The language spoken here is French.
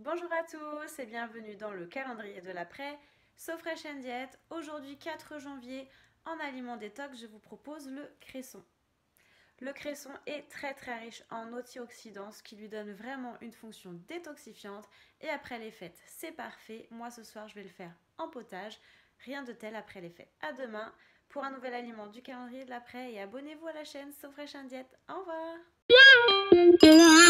Bonjour à tous et bienvenue dans le calendrier de l'après, So Fresh and Diet. Aujourd'hui 4 janvier, en aliment détox, je vous propose le cresson. Le cresson est très riche en antioxydants, ce qui lui donne vraiment une fonction détoxifiante. Et après les fêtes, c'est parfait. Moi ce soir, je vais le faire en potage. Rien de tel après les fêtes. À demain pour un nouvel aliment du calendrier de l'après et abonnez-vous à la chaîne So Fresh and Diet. Au revoir.